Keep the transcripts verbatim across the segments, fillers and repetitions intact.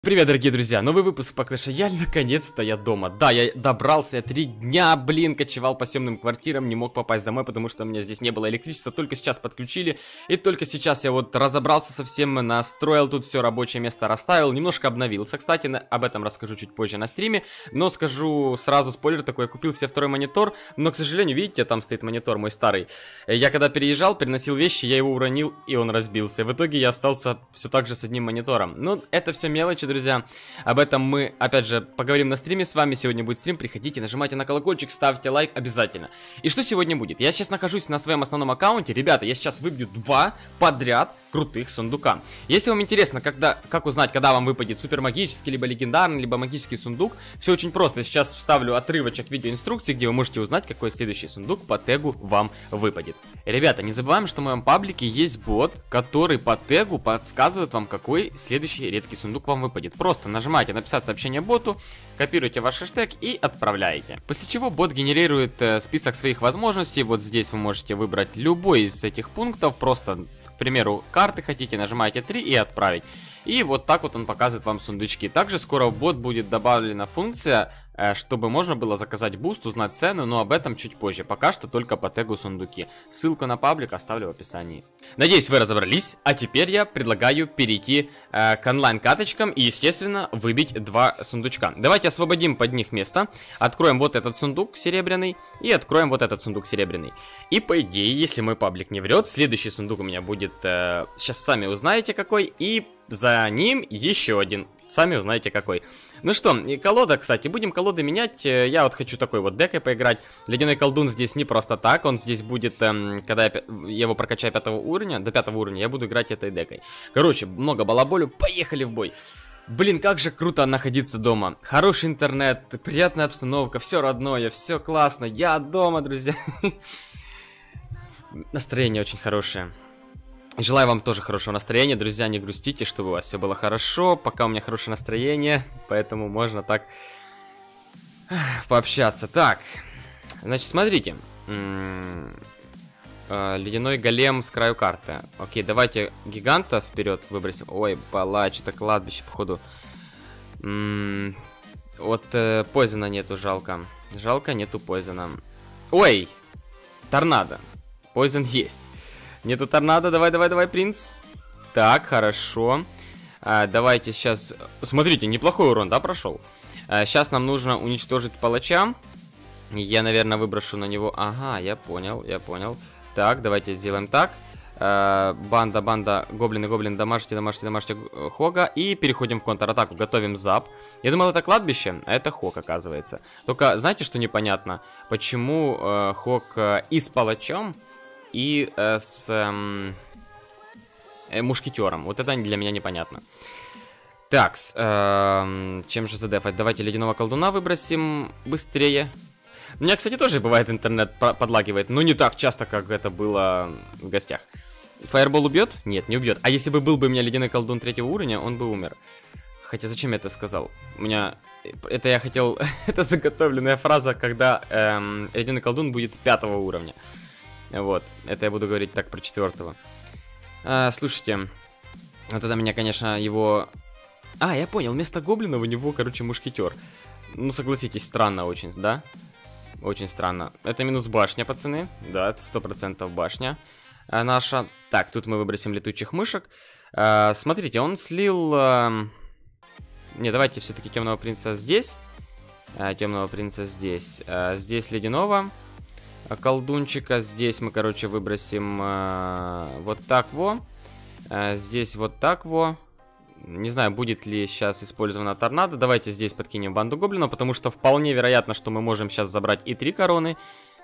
Привет, дорогие друзья, новый выпуск по Clash Royale, наконец-то я дома. Да, я добрался, я три дня, блин, кочевал по съемным квартирам, не мог попасть домой, потому что у меня здесь не было электричества, только сейчас подключили. И только сейчас я вот разобрался совсем, настроил тут все, рабочее место расставил, немножко обновился. Кстати, на, об этом расскажу чуть позже на стриме, но скажу сразу спойлер такой, я купил себе второй монитор, но, к сожалению, видите, там стоит монитор мой старый. Я когда переезжал, переносил вещи, я его уронил, и он разбился. В итоге я остался все так же с одним монитором. Ну, это все мелочи, друзья, об этом мы, опять же, поговорим на стриме с вами. Сегодня будет стрим, приходите, нажимайте на колокольчик, ставьте лайк обязательно. И что сегодня будет? Я сейчас нахожусь на своем основном аккаунте. Ребята, я сейчас выбью два подряд крутых сундука. Если вам интересно, когда, как узнать, когда вам выпадет супер магический, либо легендарный, либо магический сундук, все очень просто. Сейчас вставлю отрывочек видеоинструкции, где вы можете узнать, какой следующий сундук по тегу вам выпадет. Ребята, не забываем, что в моем паблике есть бот, который по тегу подсказывает вам, какой следующий редкий сундук вам выпадет. Просто нажимаете написать сообщение боту, копируете ваш хэштег и отправляете. После чего бот генерирует э, список своих возможностей. Вот здесь вы можете выбрать любой из этих пунктов, просто, к примеру, карты хотите, нажимаете три и отправить. И вот так вот он показывает вам сундучки. Также скоро в бот будет добавлена функция, э, чтобы можно было заказать буст, узнать цену, но об этом чуть позже. Пока что только по тегу сундуки. Ссылку на паблик оставлю в описании. Надеюсь, вы разобрались. А теперь я предлагаю перейти э, к онлайн-каточкам и, естественно, выбить два сундучка. Давайте освободим под них место. Откроем вот этот сундук серебряный и откроем вот этот сундук серебряный. И по идее, если мой паблик не врет, следующий сундук у меня будет, э, сейчас сами узнаете какой, и за ним еще один. Сами узнаете какой. Ну что, и колода, кстати, будем колоды менять. Я вот хочу такой вот декой поиграть. Ледяной колдун здесь не просто так. Он здесь будет, эм, когда я его прокачаю пятого уровня, до пятого уровня, я буду играть этой декой. Короче, много балаболю, поехали в бой. Блин, как же круто находиться дома. Хороший интернет, приятная обстановка, все родное, все классно. Я дома, друзья. Настроение очень хорошее. Желаю вам тоже хорошего настроения, друзья, не грустите, чтобы у вас все было хорошо. Пока у меня хорошее настроение, поэтому можно так пообщаться. Так, значит, смотрите. Ледяной голем с краю карты. Окей, давайте гиганта вперед выбросим. Ой, палач, это кладбище, походу. М-м, вот э, Пойзена нету, жалко. Жалко, нету Пойзена. Ой, торнадо. Пойзен есть. Нету торнадо, давай, давай, давай, принц. Так, хорошо. а, Давайте сейчас. Смотрите, неплохой урон, да, прошел. а, Сейчас нам нужно уничтожить палача. Я, наверное, выброшу на него. Ага, я понял, я понял. Так, давайте сделаем так. а, Банда, банда, гоблины, гоблин, дамажьте, дамажьте, дамажьте Хога. И переходим в контратаку, готовим зап. Я думал, это кладбище, а это Хог, оказывается. Только, знаете, что непонятно? Почему э, Хог э, и с палачом, и э, с эм, э, мушкетером. Вот это для меня непонятно. Так, э, чем же задефать? Давайте ледяного колдуна выбросим быстрее. У меня, кстати, тоже бывает интернет подлагивает, но не так часто, как это было в гостях. Фаербол убьет? Нет, не убьет. А если бы был бы у меня ледяной колдун третьего уровня, он бы умер. Хотя зачем я это сказал? У меня... Это я хотел... Это заготовленная фраза, когда эм, ледяной колдун будет пятого уровня. Вот, это я буду говорить так про четвертого. а, Слушайте, вот это меня, конечно, его... А, я понял, вместо гоблина у него, короче, мушкетер. Ну, согласитесь, странно очень, да? Очень странно. Это минус башня, пацаны. Да, это сто процентов башня а, наша. Так, тут мы выбросим летучих мышек. а, Смотрите, он слил... А... Не, давайте все-таки темного принца здесь. а, Темного принца здесь. а, Здесь ледяного колдунчика. Здесь мы, короче, выбросим э, вот так во. Э, здесь вот так во. Не знаю, будет ли сейчас использована торнадо. Давайте здесь подкинем банду гоблинов, потому что вполне вероятно, что мы можем сейчас забрать и три короны.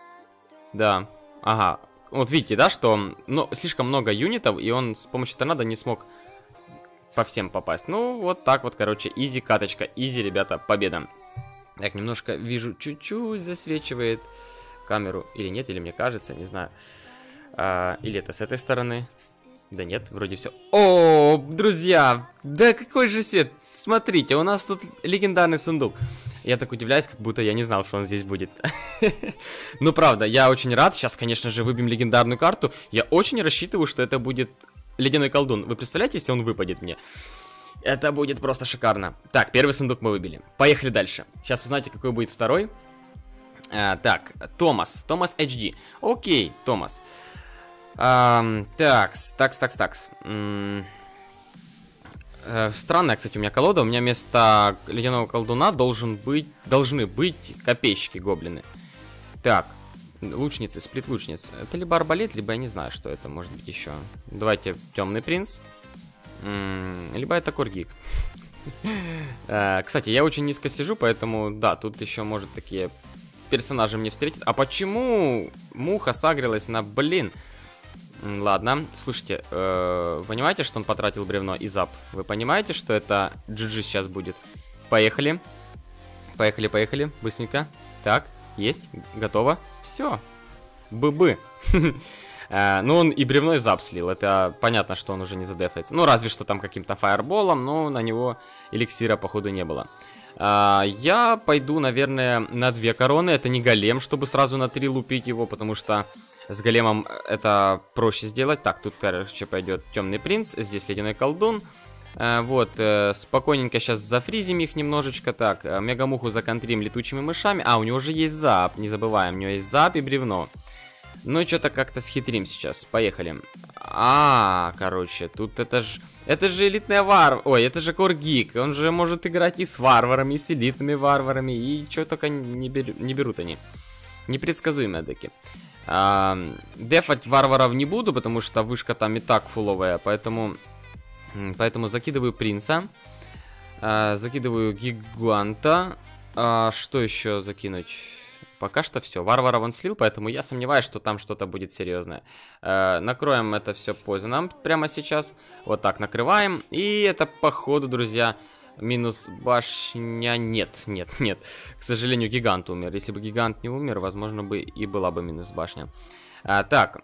Да, ага. Вот видите, да, что ну, слишком много юнитов, и он с помощью торнадо не смог по всем попасть. Ну, вот так вот, короче, изи каточка. Изи, ребята, победа. Так, немножко вижу, чуть-чуть засвечивает камеру, или нет, или мне кажется, не знаю. а, Или это с этой стороны. Да нет, вроде все. О, друзья, да какой же свет. Смотрите, у нас тут легендарный сундук. Я так удивляюсь, как будто я не знал, что он здесь будет. Ну правда, я очень рад. Сейчас, конечно же, выбьем легендарную карту. Я очень рассчитываю, что это будет ледяной колдун. Вы представляете, если он выпадет мне? Это будет просто шикарно. Так, первый сундук мы выбили. Поехали дальше. Сейчас узнаете, какой будет второй. А, так, Томас. Томас эйч ди. Окей, Томас. А, такс, такс, такс, такс. М -м Странная, кстати, у меня колода. У меня вместо ледяного колдуна должен быть, должны быть копейщики гоблины. Так, лучницы, сплит лучниц. Это либо арбалет, либо я не знаю, что это может быть еще. Давайте темный принц. М -м, либо это коргик. Кстати, я очень низко сижу, поэтому, да, тут еще может такие персонажи мне встретиться. А почему муха сагрилась на, блин? Ладно, слушайте, э, понимаете, что он потратил бревно и зап? Вы понимаете, что это джи джи сейчас будет? Поехали. Поехали, поехали, быстренько. Так, есть, готово. Все. Бы-бы. Uh, ну, он и бревно, и зап слил. Это понятно, что он уже не задефается. Ну, разве что там каким-то фаерболом, но на него эликсира, походу, не было. Uh, я пойду, наверное, на две короны. Это не голем, чтобы сразу на три лупить его, потому что с големом это проще сделать. Так, тут, короче, пойдет темный принц. Здесь ледяной колдун. Uh, вот, uh, спокойненько сейчас зафризим их немножечко. Так, uh, мегамуху законтрим летучими мышами. А, у него же есть зап, не забываем. У него есть зап и бревно. Ну, что-то как-то схитрим сейчас. Поехали. А, короче, тут это же... Это же элитная вар... Ой, это же коргик. Он же может играть и с варварами, и с элитными варварами. И что только не, бер... не берут они. Непредсказуемые деки. А, дефать варваров не буду, потому что вышка там и так фуловая. Поэтому... Поэтому закидываю принца. А, закидываю гиганта. А, что еще закинуть? Пока что все. Варвара он слил, поэтому я сомневаюсь, что там что-то будет серьезное. Э, накроем это все поздно нам прямо сейчас. Вот так накрываем. И это, походу, друзья, минус башня. Нет, нет, нет. К сожалению, гигант умер. Если бы гигант не умер, возможно, бы и была бы минус башня. Э, так,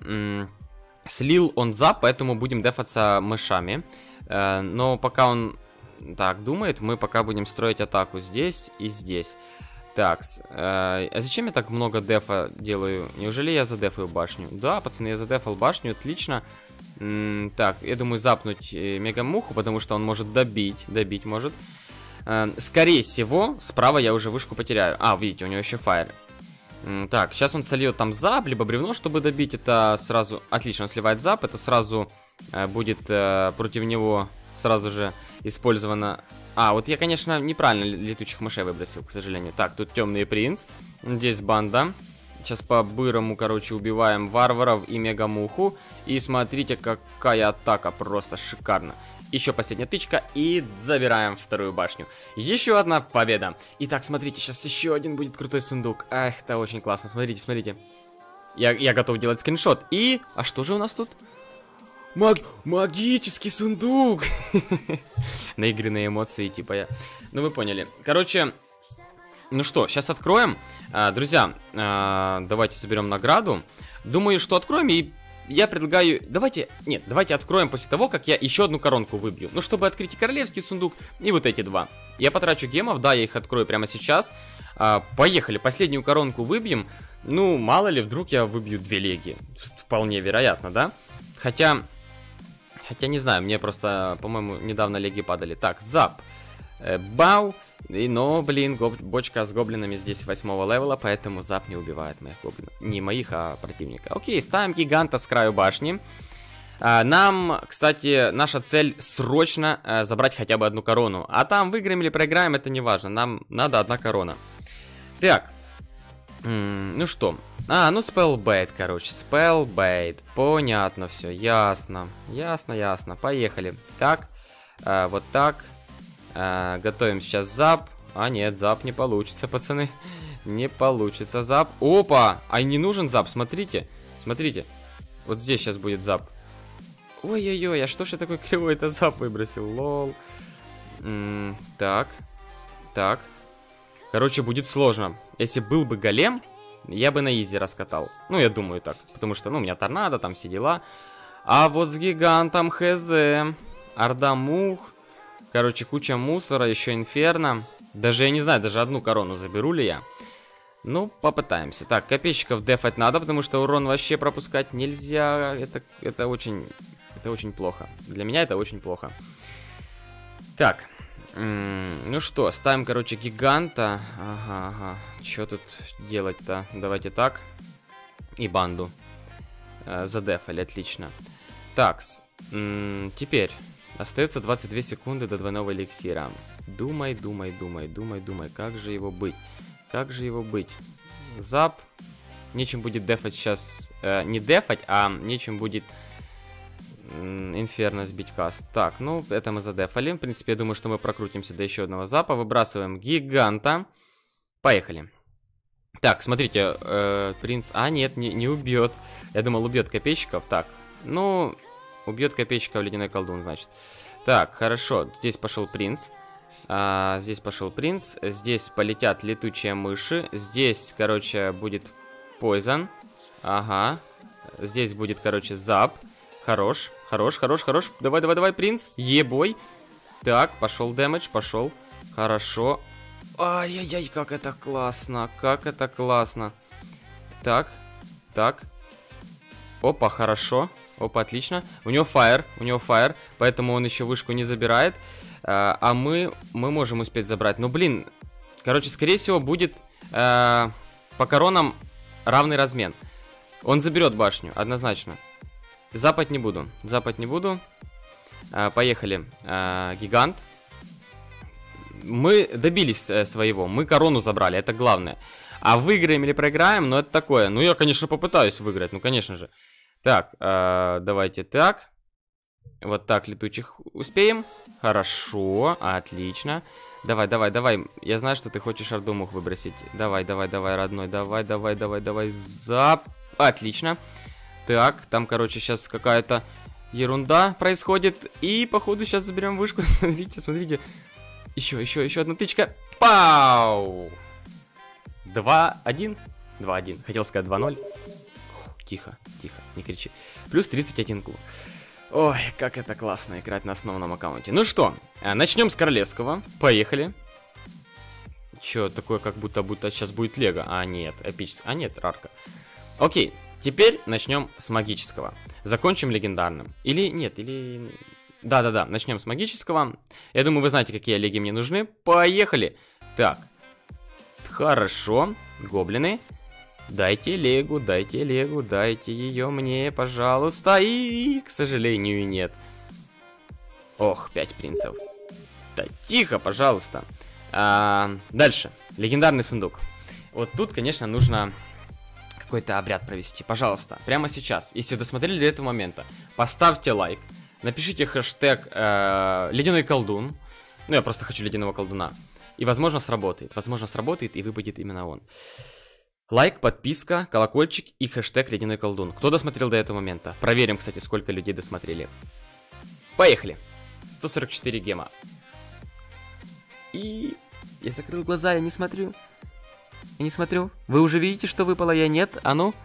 слил он зап, поэтому будем дефаться мышами. Э, но пока он так думает, мы пока будем строить атаку здесь и здесь. Так, э, а зачем я так много дефа делаю? Неужели я задефаю башню? Да, пацаны, я задефал башню, отлично. М -м, так, я думаю запнуть э, мегамуху, потому что он может добить, добить может. Э, скорее всего, справа я уже вышку потеряю. А, видите, у него еще фаер. М так, сейчас он сольет там зап, либо бревно, чтобы добить. Это сразу, отлично, он сливает зап, это сразу э, будет э, против него сразу же использовано... А, вот я, конечно, неправильно летучих мышей выбросил, к сожалению. Так, тут темный принц. Здесь банда. Сейчас по-бырому, короче, убиваем варваров и мегамуху. И смотрите, какая атака. Просто шикарно. Еще последняя тычка. И забираем вторую башню. Еще одна победа. Итак, смотрите, сейчас еще один будет крутой сундук. Ах, это очень классно. Смотрите, смотрите. Я, я готов делать скриншот. И... А что же у нас тут? Маг... Магический сундук! Наигранные эмоции, типа я... Ну, вы поняли. Короче, ну что, сейчас откроем. А, друзья, а, давайте соберем награду. Думаю, что откроем, и я предлагаю... Давайте... Нет, давайте откроем после того, как я еще одну коронку выбью. Ну, чтобы открыть и королевский сундук, и вот эти два. Я потрачу гемов, да, я их открою прямо сейчас. А, поехали, последнюю коронку выбьем. Ну, мало ли, вдруг я выбью две леги. Вполне вероятно, да? Хотя... Хотя не знаю, мне просто, по-моему, недавно леги падали. Так, зап. Э, бау. И, но, блин, гоб... бочка с гоблинами здесь восьмого левела, поэтому зап не убивает моих гоблинов. Не моих, а противника. Окей, ставим гиганта с краю башни. А, нам, кстати, наша цель срочно а, забрать хотя бы одну корону. А там выиграем или проиграем, это не важно. Нам надо одна корона. Так. М-м, ну что... А, ну спеллбейт, короче, спеллбейт. Понятно все, ясно. Ясно, ясно, поехали. Так, а, вот так. а, Готовим сейчас зап. А нет, зап не получится, пацаны. Не получится зап. Опа, а не нужен зап, смотрите. Смотрите, вот здесь сейчас будет зап. Ой-ой-ой, а что ж я такой кривой-то зап выбросил, лол. М-м, так, так. Короче, будет сложно. Если был бы голем, я бы на изи раскатал. Ну, я думаю так. Потому что, ну, у меня торнадо, там все дела. А вот с гигантом хз. Орда мух. Короче, куча мусора, еще инферно. Даже, я не знаю, даже одну корону заберу ли я. Ну, попытаемся. Так, копейщиков дефать надо, потому что урон вообще пропускать нельзя. Это, это очень... Это очень плохо. Для меня это очень плохо. Так. Ну что, ставим, короче, гиганта. Ага, ага. Что тут делать-то? Давайте так. И банду. Э, задефали, отлично. Так, теперь остается двадцать две секунды до двойного эликсира. Думай, думай, думай, думай, думай. Как же его быть? Как же его быть? Зап. Нечем будет дефать сейчас. Э, не дефать, а нечем будет Инферно сбить каст. Так, ну, это мы задефали. В принципе, я думаю, что мы прокрутимся до еще одного запа. Выбрасываем гиганта. Поехали. Так, смотрите, э, принц... А, нет, не, не убьет. Я думал, убьет копейщиков. Так, ну, убьет копейщиков ледяной колдун, значит. Так, хорошо. Здесь пошел принц. А, здесь пошел принц. Здесь полетят летучие мыши. Здесь, короче, будет Poison. Ага. Здесь будет, короче, зап. Хорош, хорош, хорош, хорош. Давай, давай, давай, принц. Ебой. Так, пошел дэмэдж, пошел. Хорошо. Ай-яй-яй, как это классно, как это классно. Так, так. Опа, хорошо. Опа, отлично. У него фаер, у него фаер, поэтому он еще вышку не забирает. А, а мы, мы можем успеть забрать. Ну, блин, короче, скорее всего, будет э, по коронам равный размен. Он заберет башню, однозначно. Запать не буду, запать не буду. а, Поехали. а, Гигант. Мы добились э, своего. Мы корону забрали, это главное. А выиграем или проиграем, ну это такое. Ну я, конечно, попытаюсь выиграть, ну конечно же. Так, э, давайте так. Вот так летучих успеем. Хорошо, отлично. Давай, давай, давай. Я знаю, что ты хочешь Ардумух выбросить. Давай, давай, давай, родной. Давай, давай, давай, давай. Зап. Отлично. Так, там, короче, сейчас какая-то ерунда происходит. И, походу, сейчас заберем вышку. Смотрите, смотрите. Еще, еще, еще одна тычка. Пау! два один. два один. Хотел сказать два ноль. Тихо, тихо, не кричи. Плюс тридцать один кубок. Ой, как это классно играть на основном аккаунте. Ну что, начнем с королевского. Поехали. Че, такое, как будто, будто сейчас будет лего. А, нет, эпическое. А, нет, рарка. Окей. Теперь начнем с магического. Закончим легендарным. Или нет, или... Да-да-да, начнем с магического. Я думаю, вы знаете, какие леги мне нужны. Поехали. Так. Хорошо. Гоблины. Дайте легу, дайте легу, дайте ее мне, пожалуйста. И, к сожалению, нет. Ох, пять принцев. Да тихо, пожалуйста. А, дальше. Легендарный сундук. Вот тут, конечно, нужно... какой-то обряд провести, пожалуйста, прямо сейчас, если досмотрели до этого момента, поставьте лайк, напишите хэштег э, ледяной колдун, ну я просто хочу ледяного колдуна, и возможно сработает, возможно сработает и выпадет именно он. Лайк, подписка, колокольчик и хэштег ледяной колдун. Кто досмотрел до этого момента? Проверим, кстати, сколько людей досмотрели. Поехали. сто сорок четыре гема. И я закрыл глаза, я не смотрю. Я не смотрю. Вы уже видите, что выпало, я нет? А ну?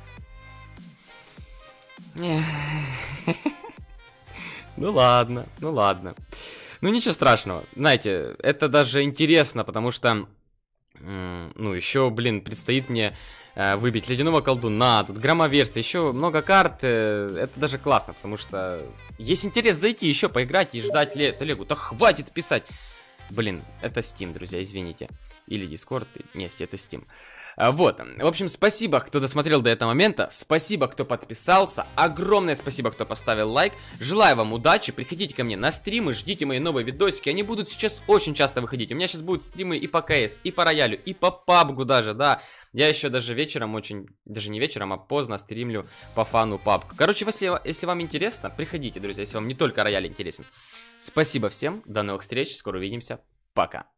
Ну ладно, ну ладно. Ну ничего страшного. Знаете, это даже интересно, потому что... Ну, еще, блин, предстоит мне выбить ледяного колдуна, тут громоверсия, еще много карт. Это даже классно, потому что есть интерес зайти еще поиграть и ждать легу. Да хватит писать. Блин, это Steam, друзья, извините. Или Discord, нет, это Steam. А, вот, в общем, спасибо, кто досмотрел до этого момента. Спасибо, кто подписался. Огромное спасибо, кто поставил лайк. Желаю вам удачи, приходите ко мне на стримы, ждите мои новые видосики. Они будут сейчас очень часто выходить. У меня сейчас будут стримы и по КС, и по роялю, и по пабгу даже, да. Я еще даже вечером очень, даже не вечером, а поздно стримлю по фану пабг. Короче, если, если вам интересно, приходите, друзья, если вам не только рояль интересен. Спасибо всем, до новых встреч, скоро увидимся, пока.